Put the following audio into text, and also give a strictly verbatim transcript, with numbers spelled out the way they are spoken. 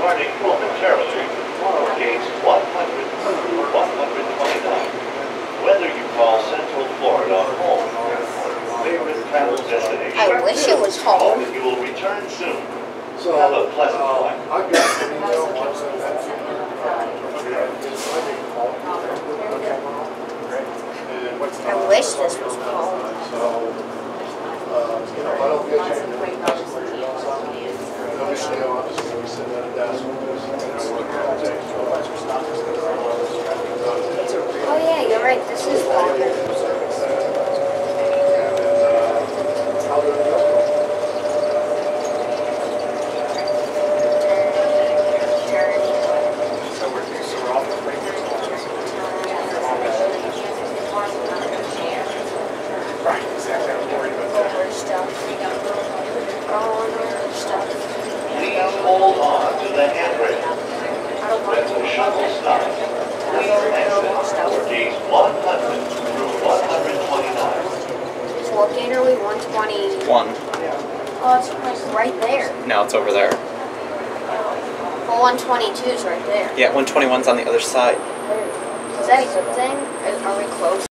departing momentarily for gates one hundred through one hundred twenty-nine. Whether you call Central Florida home or favorite travel destination, I wish it was home. you will return soon. So, Have a pleasant uh, flight. I've got an email once I've had and what's I wish this was home. So, uh, you know, if I don't get you, obviously I'm just going to be sitting at a desk with this, and I'm working all day. Oh yeah, you're right. This is long. And then, uh, how do it go? Please hold on to the handrail. When the shuttle stops, please exit for gates one hundred through one hundred twenty-nine. So what gate are we? one twenty. One. Oh, it's like right there. No, it's over there. Well, one twenty-two is right there. Yeah, one twenty-one's on the other side. Is that a good thing? Are we close?